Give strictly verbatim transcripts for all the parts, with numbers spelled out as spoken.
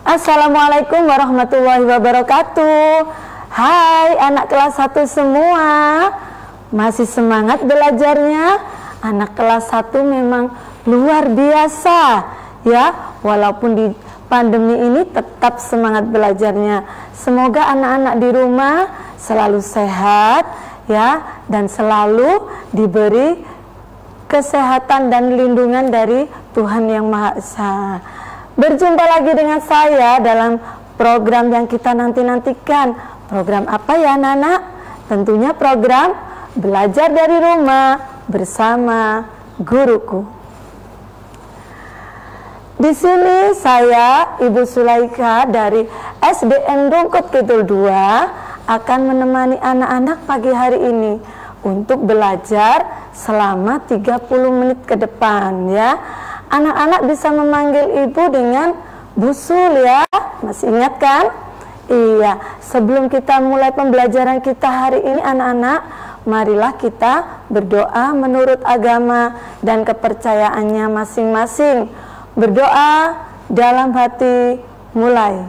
Assalamualaikum warahmatullahi wabarakatuh. Hai anak kelas satu semua, masih semangat belajarnya? Anak kelas satu memang luar biasa ya, walaupun di pandemi ini tetap semangat belajarnya. Semoga anak-anak di rumah selalu sehat ya, dan selalu diberi kesehatan dan lindungan dari Tuhan Yang Maha Esa. Berjumpa lagi dengan saya dalam program yang kita nanti-nantikan. Program apa ya anak-anak? Tentunya program belajar dari rumah bersama guruku. Di sini saya, Ibu Sulaika dari S D N Rungkut Kidul dua akan menemani anak-anak pagi hari ini untuk belajar selama tiga puluh menit ke depan ya. Anak-anak bisa memanggil ibu dengan Busul ya. Masih ingat kan? Iya, sebelum kita mulai pembelajaran kita hari ini anak-anak, marilah kita berdoa menurut agama dan kepercayaannya masing-masing. Berdoa dalam hati, mulai.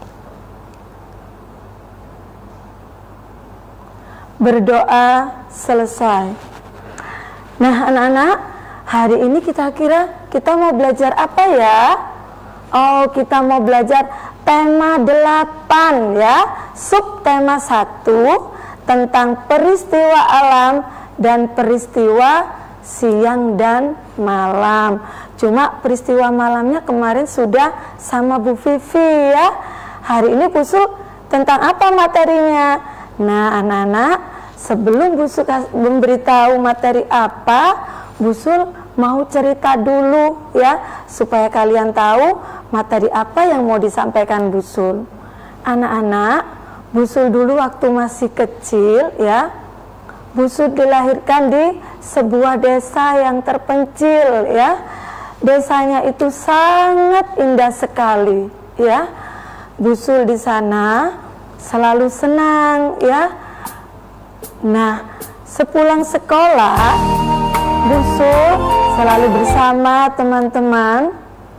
Berdoa selesai. Nah anak-anak, hari ini kita kira kita mau belajar apa ya? Oh, kita mau belajar tema delapan ya. Subtema satu tentang peristiwa alam dan peristiwa siang dan malam. Cuma peristiwa malamnya kemarin sudah sama Bu Vivi ya. Hari ini Busul tentang apa materinya? Nah anak-anak, sebelum Busul memberitahu materi apa, Busul mau cerita dulu ya, supaya kalian tahu materi apa yang mau disampaikan Busul. Anak-anak, Busul dulu waktu masih kecil ya, Busul dilahirkan di sebuah desa yang terpencil ya. Desanya itu sangat indah sekali ya. Busul di sana selalu senang ya. Nah, sepulang sekolah Busul selalu bersama teman-teman.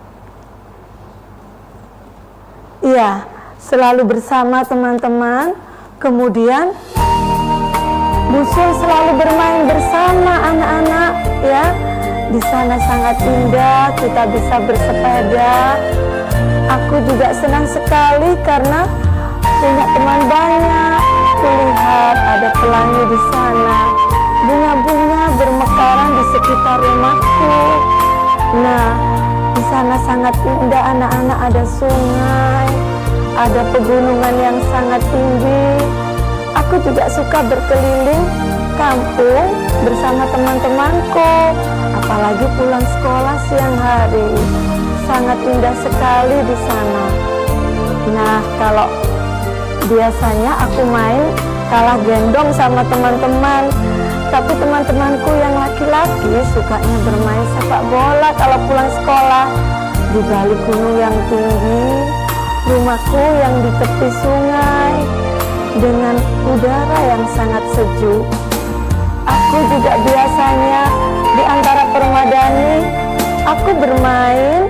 Iya, selalu bersama teman-teman. Kemudian Busul selalu bermain bersama anak-anak ya. Di sana sangat indah, kita bisa bersepeda. Aku juga senang sekali karena punya teman banyak. Kulihat ada pelangi di sana. Bunga-bunga bermekaran di sekitar rumahku. Nah, di sana sangat indah anak-anak, ada sungai, ada pegunungan yang sangat tinggi. Aku juga suka berkeliling kampung bersama teman-temanku, apalagi pulang sekolah siang hari. Sangat indah sekali di sana. Nah, kalau biasanya aku main kalah gendong sama teman-teman. Tapi teman-temanku yang laki-laki sukanya bermain sepak bola kalau pulang sekolah. Di balik gunung yang tinggi, rumahku yang di tepi sungai, dengan udara yang sangat sejuk. Aku juga biasanya di antara permadani, aku bermain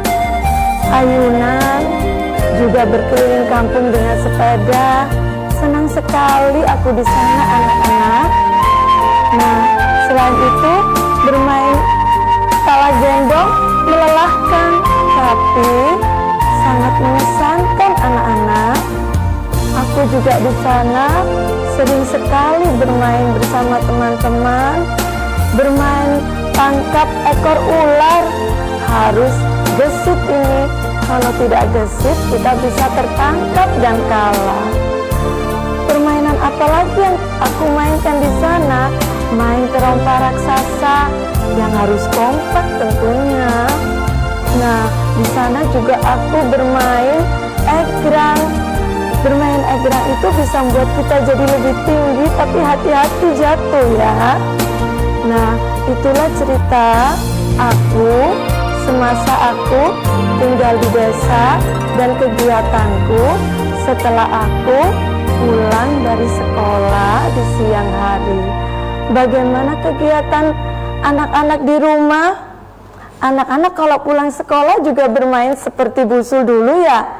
ayunan, juga berkeliling kampung dengan sepeda. Senang sekali aku di sana anak-anak. Nah, selain itu bermain kalah gendong melelahkan, tapi sangat mengesankan anak-anak. Aku juga di sana sering sekali bermain bersama teman-teman, bermain tangkap ekor ular. Harus gesit ini, kalau tidak gesit kita bisa tertangkap dan kalah. Permainan apa lagi yang aku mainkan di sana? Main terompa raksasa yang harus kompak tentunya. Nah, di sana juga aku bermain egrang. Bermain egrang itu bisa membuat kita jadi lebih tinggi, tapi hati-hati jatuh ya. Nah, itulah cerita aku semasa aku tinggal di desa dan kegiatanku setelah aku pulang dari sekolah di siang hari. Bagaimana kegiatan anak-anak di rumah? Anak-anak kalau pulang sekolah juga bermain seperti Busul dulu ya?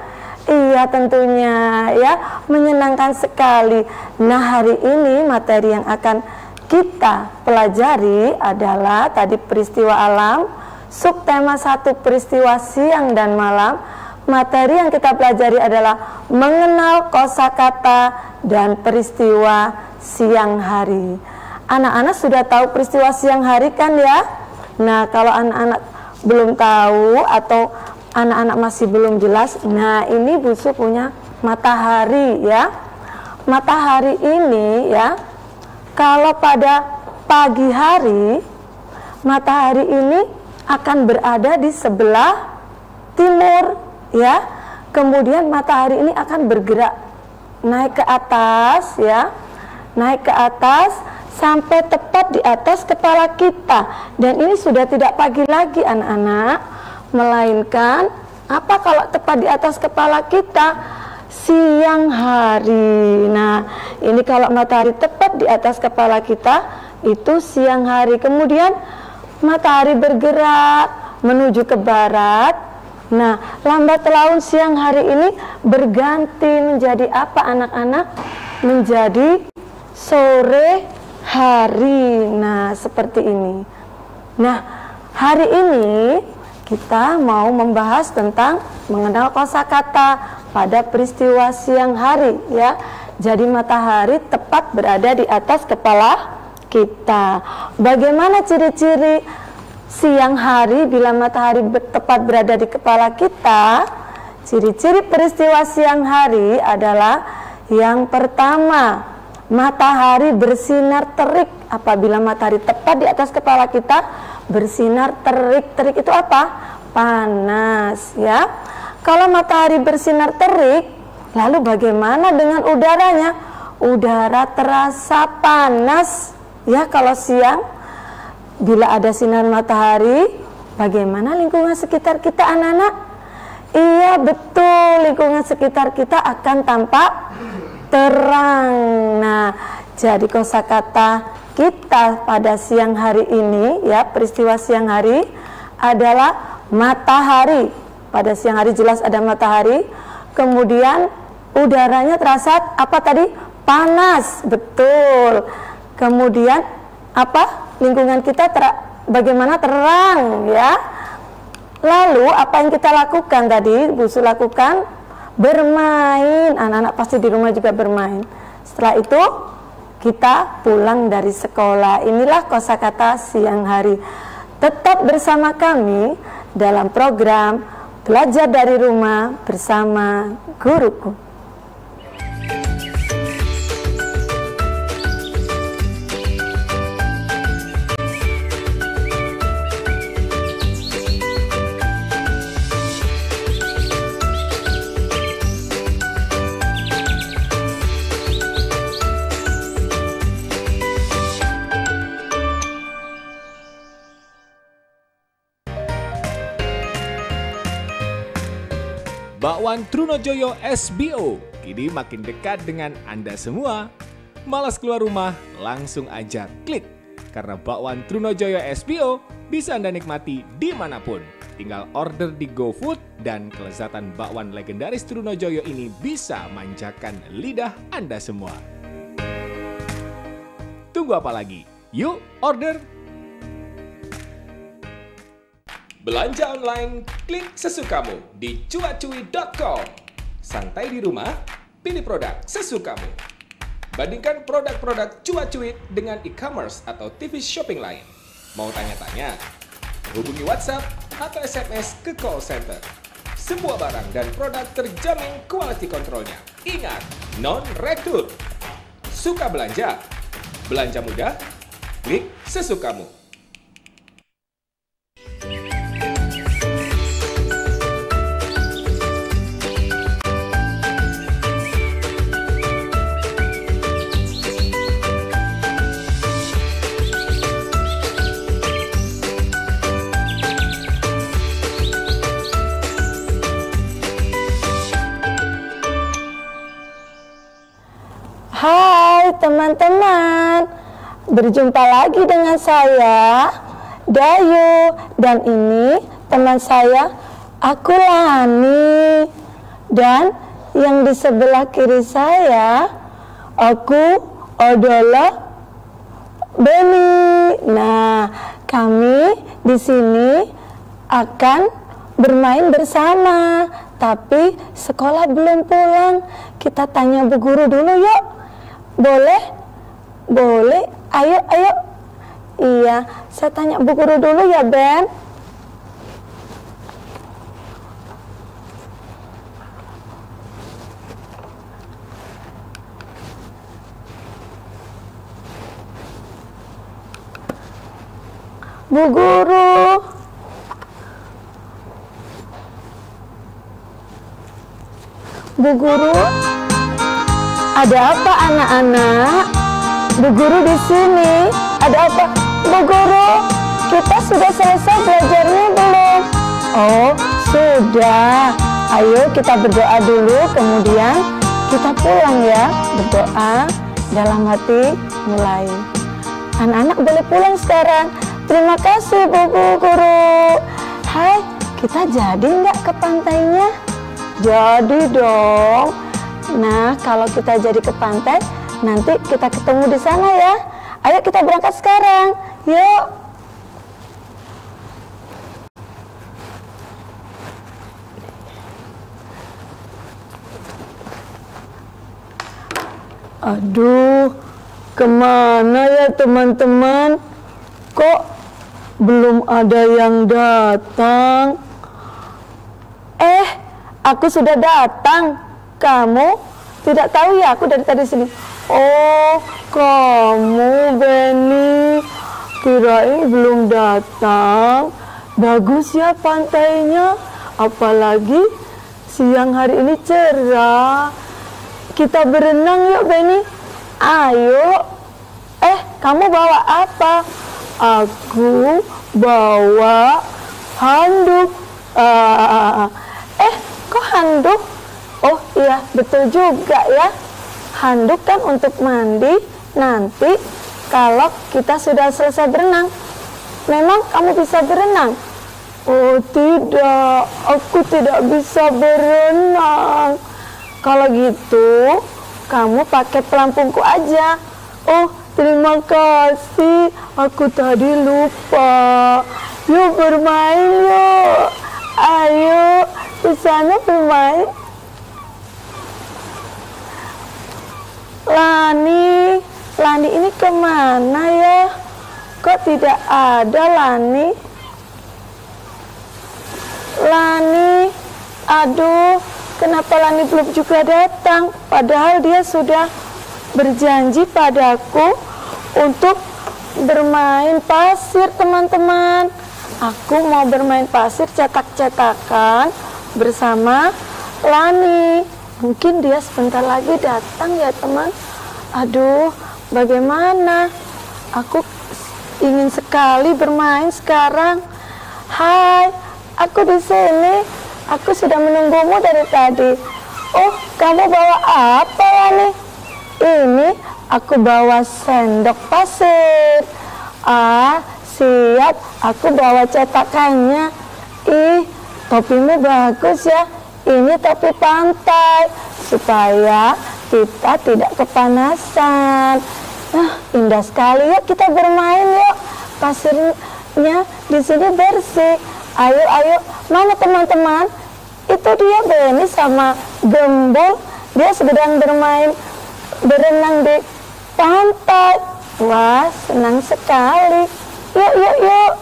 Iya tentunya ya, menyenangkan sekali. Nah hari ini materi yang akan kita pelajari adalah tadi peristiwa alam, subtema satu peristiwa siang dan malam. Materi yang kita pelajari adalah mengenal kosakata dan peristiwa siang hari. Anak-anak sudah tahu peristiwa siang hari kan ya? Nah kalau anak-anak belum tahu atau anak-anak masih belum jelas, nah ini Bu Su punya matahari ya. Matahari ini ya, kalau pada pagi hari, matahari ini akan berada di sebelah timur ya. Kemudian matahari ini akan bergerak naik ke atas ya, naik ke atas sampai tepat di atas kepala kita. Dan ini sudah tidak pagi lagi anak-anak, melainkan apa kalau tepat di atas kepala kita? Siang hari. Nah ini kalau matahari tepat di atas kepala kita itu siang hari. Kemudian matahari bergerak menuju ke barat. Nah lambat laun siang hari ini berganti menjadi apa anak-anak? Menjadi sore hari. Nah seperti ini. Nah hari ini kita mau membahas tentang mengenal kosakata pada peristiwa siang hari ya. Jadi matahari tepat berada di atas kepala kita. Bagaimana ciri-ciri siang hari bila matahari tepat berada di kepala kita? Ciri-ciri peristiwa siang hari adalah yang pertama, matahari bersinar terik. Apabila matahari tepat di atas kepala kita, bersinar terik. Terik itu apa? Panas ya. Kalau matahari bersinar terik, lalu bagaimana dengan udaranya? Udara terasa panas ya kalau siang. Bila ada sinar matahari, bagaimana lingkungan sekitar kita anak-anak? Iya betul, lingkungan sekitar kita akan tampak terang. Nah jadi kosakata kita pada siang hari ini ya, peristiwa siang hari adalah matahari. Pada siang hari jelas ada matahari. Kemudian udaranya terasa apa tadi? Panas, betul. Kemudian apa? Lingkungan kita ter bagaimana terang ya. Lalu apa yang kita lakukan tadi? Bu Su lakukan bermain. Anak-anak pasti di rumah juga bermain. Setelah itu kita pulang dari sekolah. Inilah kosakata siang hari. Tetap bersama kami dalam program Belajar dari Rumah bersama Guruku. Bakwan Trunojoyo S B O kini makin dekat dengan Anda semua. Malas keluar rumah? Langsung aja klik. Karena bakwan Trunojoyo S B O bisa Anda nikmati dimanapun. Tinggal order di GoFood dan kelezatan bakwan legendaris Trunojoyo ini bisa manjakan lidah Anda semua. Tunggu apa lagi? Yuk order! Belanja online, klik sesukamu di cuacui dot com. Santai di rumah, pilih produk sesukamu. Bandingkan produk-produk Cuacuit dengan e-commerce atau T V shopping lain. Mau tanya-tanya? Hubungi WhatsApp atau S M S ke call center. Semua barang dan produk terjamin quality controlnya. Ingat, non-retur. Suka belanja? Belanja mudah? Klik sesukamu. Hai teman-teman, berjumpa lagi dengan saya Dayu, dan ini teman saya, aku Lani. Dan yang di sebelah kiri saya, aku adalah Benny. Nah, kami di sini akan bermain bersama. Tapi sekolah belum pulang. Kita tanya Bu Guru dulu yuk. Boleh? Boleh. Ayo, ayo. Iya, saya tanya Bu Guru dulu ya, Ben. Bu Guru. Bu Guru, ada apa anak-anak? Bu Guru di sini. Ada apa? Bu Guru, kita sudah selesai belajarnya belum? Oh, sudah. Ayo kita berdoa dulu, kemudian kita pulang ya. Berdoa dalam hati mulai. Anak-anak boleh pulang sekarang. Terima kasih Bu Guru. Hai, kita jadi nggak ke pantainya? Jadi dong. Nah, kalau kita jadi ke pantai, nanti kita ketemu di sana ya. Ayo kita berangkat sekarang. Yuk. Aduh, kemana ya teman-teman? Kok belum ada yang datang? Eh, aku sudah datang. Kamu tidak tahu ya aku dari tadi sini. Oh, kamu Benny. Kirain belum datang. Bagus ya pantainya. Apalagi siang hari ini cerah. Kita berenang yuk Benny. Ayo. Eh, kamu bawa apa? Aku bawa handuk. Uh, eh, kok handuk? Oh iya, betul juga ya. Handuk kan untuk mandi nanti kalau kita sudah selesai berenang. Memang kamu bisa berenang? Oh tidak, aku tidak bisa berenang. Kalau gitu, kamu pakai pelampungku aja. Oh, terima kasih. Aku tadi lupa. Yuk bermain yuk. Ayo, di sana bermain. Lani, Lani ini kemana ya? Kok tidak ada Lani? Lani, aduh, kenapa Lani belum juga datang? Padahal dia sudah berjanji padaku untuk bermain pasir, teman-teman. Aku mau bermain pasir cetak-cetakan bersama Lani. Mungkin dia sebentar lagi datang ya teman. Aduh, bagaimana? Aku ingin sekali bermain sekarang. Hai, aku di sini. Aku sudah menunggumu dari tadi. Oh, kamu bawa apa Lani? Ini aku bawa sendok pasir. Ah, siap. Aku bawa cetakannya. Ih, topimu bagus ya. Ini topi pantai supaya kita tidak kepanasan. Nah, indah sekali. Yuk kita bermain yuk. Pasirnya di sini bersih. Ayo, ayo. Mana teman-teman? Itu dia Benny sama Gembul. Dia sedang bermain berenang di pantai. Wah, senang sekali. Yuk, yuk, yuk.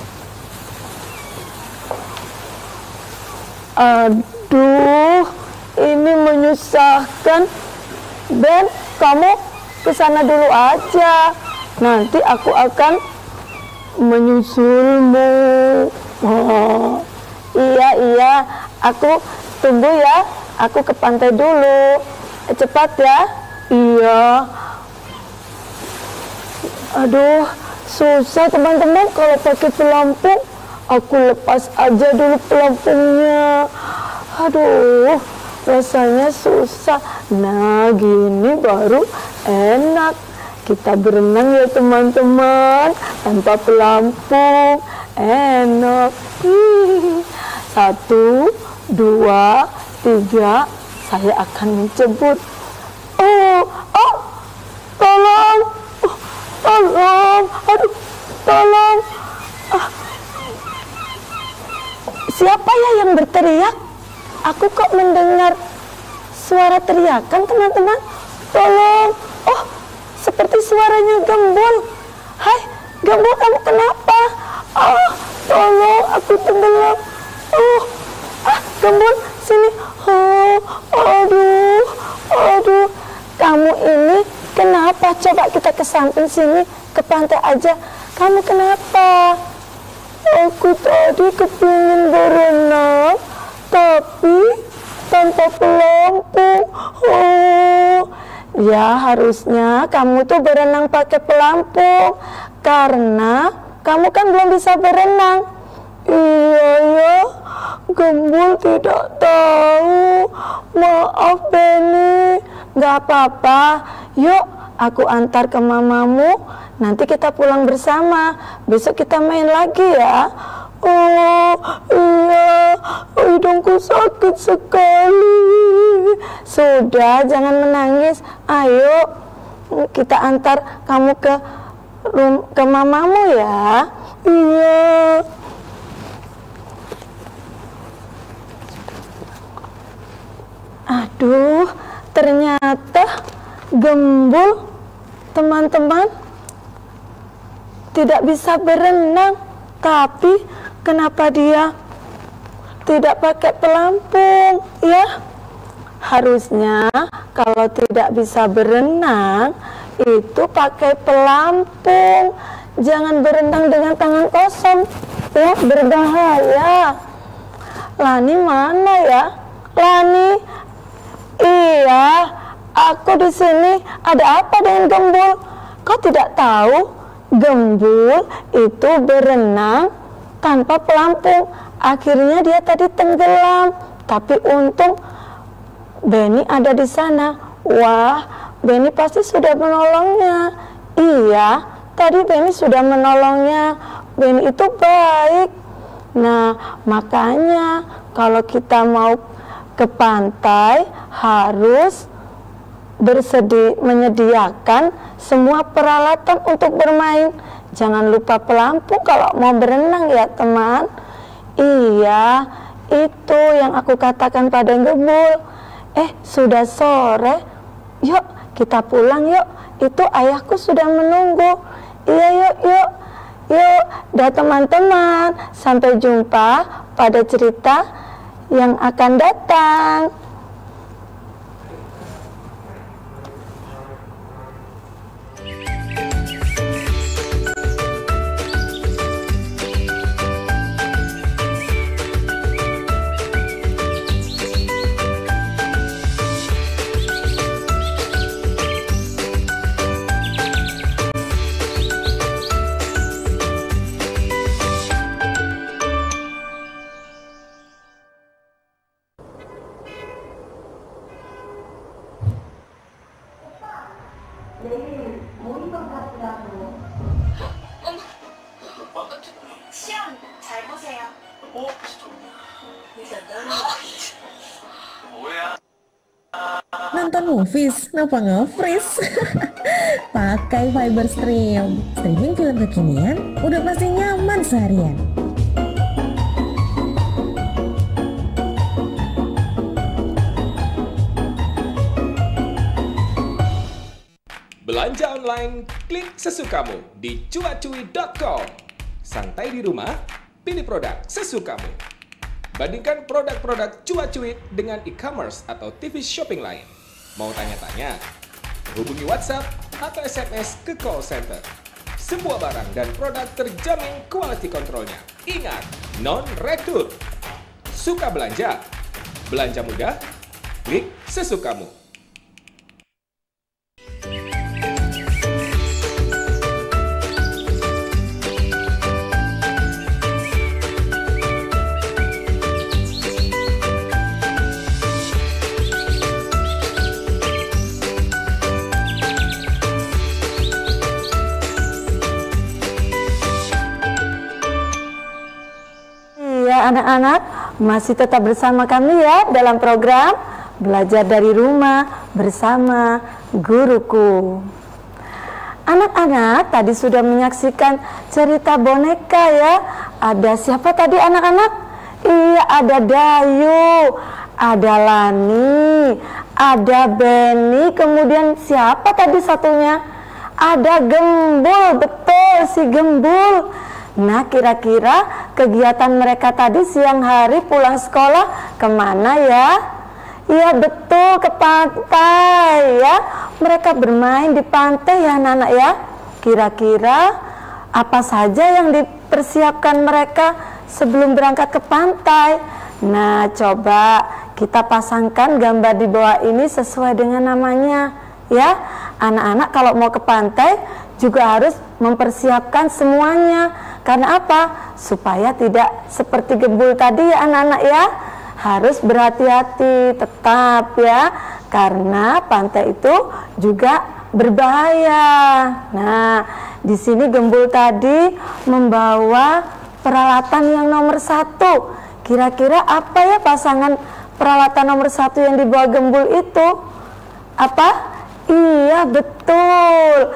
Aduh, ini menyusahkan. Ben, kamu ke sana dulu aja. Nanti aku akan menyusulmu. Oh, iya, iya. Aku tunggu ya. Aku ke pantai dulu. Cepat ya. Iya. Aduh, susah teman-teman kalau pakai pelampung. Aku lepas aja dulu pelampungnya. Aduh, rasanya susah. Nah, gini baru enak. Kita berenang ya teman-teman, tanpa pelampung. Enak. Satu, dua, tiga, saya akan mencebut. Oh, oh, tolong, oh, tolong, aduh, tolong. Ah. Siapa ya yang berteriak? Aku kok mendengar suara teriakan, teman-teman. Tolong. Oh, seperti suaranya Gembul. Hai, Gembul, kamu kenapa? Oh, tolong, aku tenggelam. Oh, ah, Gembul, sini. Oh, aduh, aduh. Kamu ini kenapa? Coba kita ke samping sini, ke pantai aja. Kamu kenapa? Aku tadi kepingin berenang, tapi tanpa pelampung. Oh, ya harusnya kamu tuh berenang pakai pelampung, karena kamu kan belum bisa berenang. Iya ya, Gembul tidak tahu. Maaf Benny. Gak apa-apa, yuk aku antar ke mamamu, nanti kita pulang bersama, besok kita main lagi ya. Oh iya, hidungku sakit sekali. Sudah, jangan menangis, ayo kita antar kamu ke rum ke mamamu ya. Iya. Aduh, ternyata Gembul, teman-teman, tidak bisa berenang. Tapi kenapa dia tidak pakai pelampung ya? Harusnya kalau tidak bisa berenang itu pakai pelampung. Jangan berenang dengan tangan kosong ya, berbahaya. Lani mana ya? Lani. Iya, aku di sini. Ada apa dengan Gembul? Kau tidak tahu Gembul itu berenang tanpa pelampung. Akhirnya dia tadi tenggelam. Tapi untung Benny ada di sana. Wah, Benny pasti sudah menolongnya. Iya, tadi Benny sudah menolongnya. Benny itu baik. Nah, makanya kalau kita mau ke pantai harus bersedia menyediakan semua peralatan untuk bermain. Jangan lupa pelampung kalau mau berenang ya teman. Iya, itu yang aku katakan pada Gembul. Eh, sudah sore. Yuk kita pulang yuk. Itu ayahku sudah menunggu. Iya, yuk yuk yuk. Dah teman-teman, sampai jumpa pada cerita yang akan datang. Nonton movies, kenapa nge-freeze? Pakai Fiber Stream. Streaming film kekinian udah pasti nyaman seharian. Belanja online, klik sesukamu di cuacui dot com. Santai di rumah, pilih produk sesukamu. Bandingkan produk-produk Cuacuit dengan e-commerce atau T V shopping lain. Mau tanya-tanya? Hubungi WhatsApp atau S M S ke call center. Semua barang dan produk terjamin quality controlnya. Ingat, non-retur. Suka belanja? Belanja mudah? Klik sesukamu. Anak-anak, masih tetap bersama kami ya dalam program Belajar dari Rumah bersama Guruku. Anak-anak tadi sudah menyaksikan cerita boneka ya. Ada siapa tadi anak-anak? Iya, ada Dayu, ada Lani, ada Benny, kemudian siapa tadi satunya? Ada Gembul, betul si Gembul. Nah, kira-kira kegiatan mereka tadi siang hari pulang sekolah kemana ya? Iya betul, ke pantai ya. Mereka bermain di pantai ya anak-anak ya. Kira-kira apa saja yang dipersiapkan mereka sebelum berangkat ke pantai? Nah, coba kita pasangkan gambar di bawah ini sesuai dengan namanya ya. Anak-anak kalau mau ke pantai juga harus mempersiapkan semuanya. Karena apa? Supaya tidak seperti Gembul tadi ya anak-anak ya. Harus berhati-hati tetap ya. Karena pantai itu juga berbahaya. Nah, di sini Gembul tadi membawa peralatan yang nomor satu. Kira-kira apa ya pasangan peralatan nomor satu yang dibawa Gembul itu? Apa? Iya betul,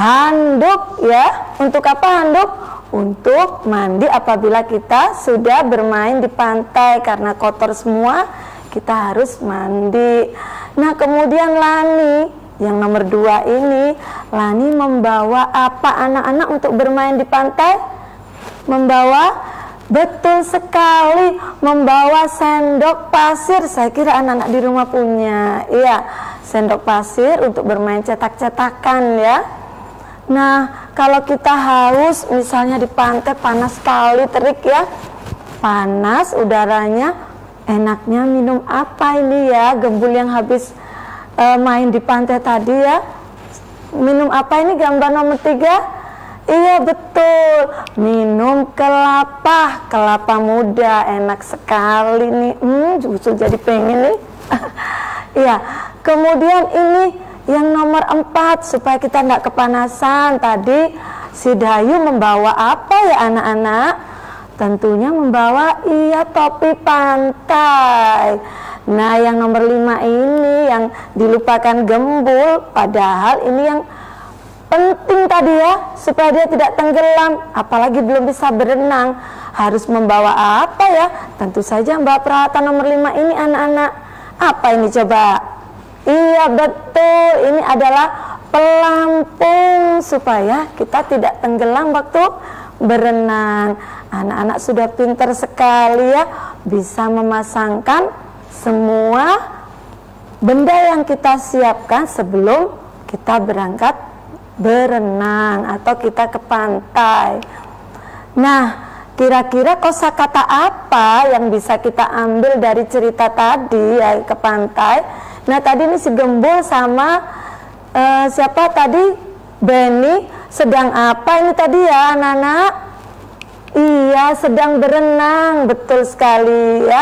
handuk ya. Untuk apa handuk? Untuk mandi apabila kita sudah bermain di pantai karena kotor semua, kita harus mandi. Nah, kemudian Lani yang nomor dua ini, Lani membawa apa anak-anak untuk bermain di pantai? Membawa, betul sekali, membawa sendok pasir. Saya kira anak-anak di rumah punya, iya, sendok pasir untuk bermain cetak-cetakan ya. Nah, kalau kita haus misalnya di pantai panas sekali terik ya, panas udaranya, enaknya minum apa ini ya Gembul yang habis e, main di pantai tadi ya? Minum apa ini gambar nomor tiga? Iya betul, minum kelapa, kelapa muda, enak sekali nih. Hmm, justru jadi pengen nih. Iya, kemudian ini yang nomor empat, supaya kita tidak kepanasan. Tadi si Dayu membawa apa ya anak-anak? Tentunya membawa iya topi pantai. Nah, yang nomor lima ini yang dilupakan Gembul, padahal ini yang penting tadi ya, supaya dia tidak tenggelam, apalagi belum bisa berenang. Harus membawa apa ya? Tentu saja membawa peralatan nomor lima ini anak-anak. Apa ini coba? Iya betul, ini adalah pelampung supaya kita tidak tenggelam waktu berenang. Anak-anak sudah pintar sekali ya, bisa memasangkan semua benda yang kita siapkan sebelum kita berangkat berenang atau kita ke pantai. Nah, kira-kira kosakata apa yang bisa kita ambil dari cerita tadi ya ke pantai? Nah, tadi ini si Gembul sama uh, siapa tadi? Benny sedang apa ini tadi ya anak-anak? Iya, sedang berenang, betul sekali ya.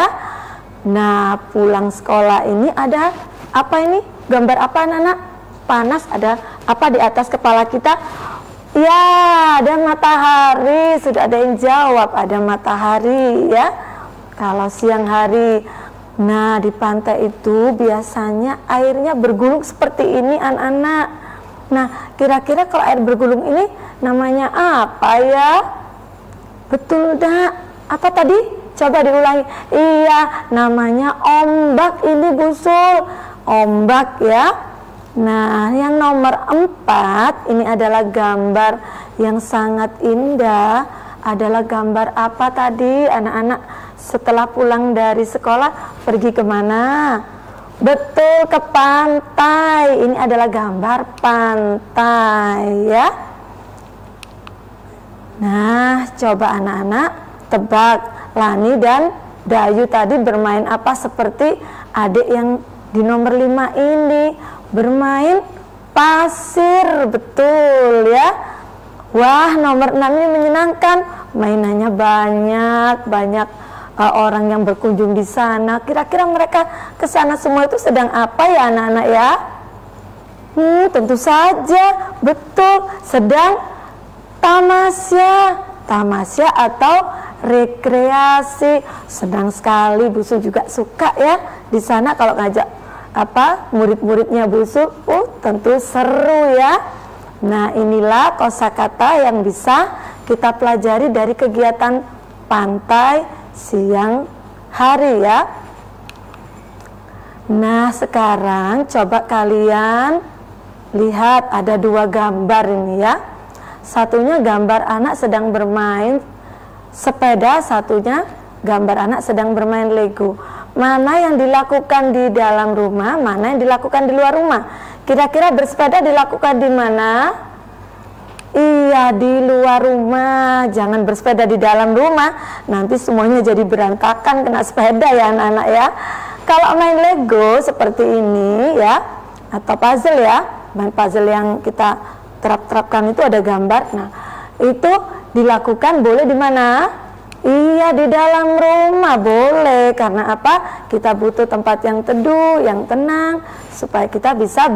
Nah, pulang sekolah ini ada apa ini? Gambar apa anak-anak? Panas, ada apa di atas kepala kita? Ya, ada matahari. Sudah ada yang jawab, ada matahari ya. Kalau siang hari. Nah, di pantai itu biasanya airnya bergulung seperti ini anak-anak. Nah, kira-kira kalau air bergulung ini namanya apa ya? Betul dah. Apa tadi? Coba diulangi. Iya, namanya ombak ini Busul. Ombak ya. Nah, yang nomor empat ini adalah gambar yang sangat indah. Adalah gambar apa tadi anak-anak? Setelah pulang dari sekolah pergi kemana? Betul, ke pantai. Ini adalah gambar pantai ya. Nah, coba anak-anak tebak, Lani dan Dayu tadi bermain apa seperti adik yang di nomor lima ini? Bermain pasir, betul ya. Wah, nomor enam ini menyenangkan. Mainannya banyak, banyak uh, orang yang berkunjung di sana. Kira-kira mereka ke sana semua itu sedang apa ya anak-anak ya? Hmm, tentu saja, betul, sedang tamasya. Tamasya atau rekreasi. Senang sekali, Bu Su juga suka ya di sana kalau ngajak apa murid-muridnya Bu Su. Oh, tentu seru ya. Nah, inilah kosakata yang bisa kita pelajari dari kegiatan pantai siang hari ya. Nah, sekarang coba kalian lihat ada dua gambar ini ya. Satunya gambar anak sedang bermain sepeda, satunya gambar anak sedang bermain Lego. Mana yang dilakukan di dalam rumah, mana yang dilakukan di luar rumah? Kira-kira bersepeda dilakukan di mana? Iya, di luar rumah. Jangan bersepeda di dalam rumah, nanti semuanya jadi berantakan kena sepeda ya anak-anak ya. Kalau main Lego seperti ini ya, atau puzzle ya, main puzzle yang kita terap-terapkan itu ada gambar. Nah, itu dilakukan boleh di mana? Iya, di dalam rumah boleh. Karena apa? Kita butuh tempat yang teduh, yang tenang, supaya kita bisa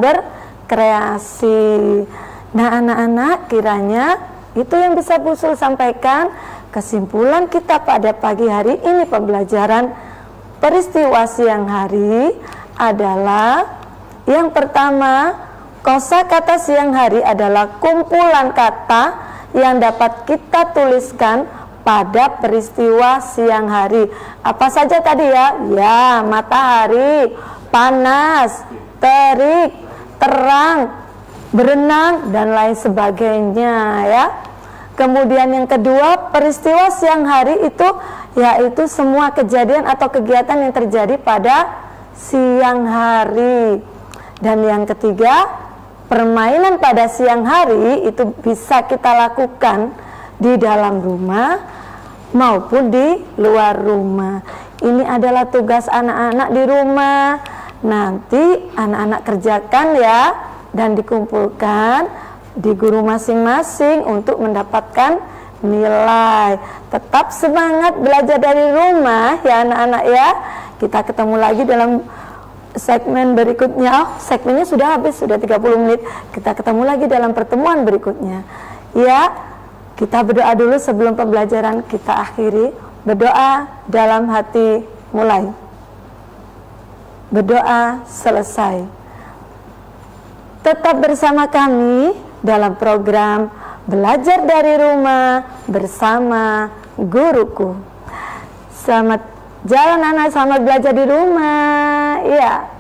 berkreasi. Nah, anak-anak, kiranya itu yang bisa Bu Sul sampaikan. Kesimpulan kita pada pagi hari ini pembelajaran peristiwa siang hari adalah yang pertama, kosakata siang hari adalah kumpulan kata yang dapat kita tuliskan pada peristiwa siang hari. Apa saja tadi ya? Ya, matahari, panas, terik, terang, berenang, dan lain sebagainya ya. Kemudian yang kedua, peristiwa siang hari itu yaitu semua kejadian atau kegiatan yang terjadi pada siang hari. Dan yang ketiga, permainan pada siang hari itu bisa kita lakukan di dalam rumah maupun di luar rumah. Ini adalah tugas anak-anak di rumah. Nanti anak-anak kerjakan ya, dan dikumpulkan di guru masing-masing untuk mendapatkan nilai. Tetap semangat belajar dari rumah ya anak-anak ya. Kita ketemu lagi dalam segmen berikutnya. Oh, segmennya sudah habis, sudah tiga puluh menit. Kita ketemu lagi dalam pertemuan berikutnya. Ya, kita berdoa dulu sebelum pembelajaran kita akhiri. Berdoa dalam hati mulai. Berdoa selesai. Tetap bersama kami dalam program Belajar dari Rumah bersama Guruku. Selamat jalan anak, selamat belajar di rumah. Iya.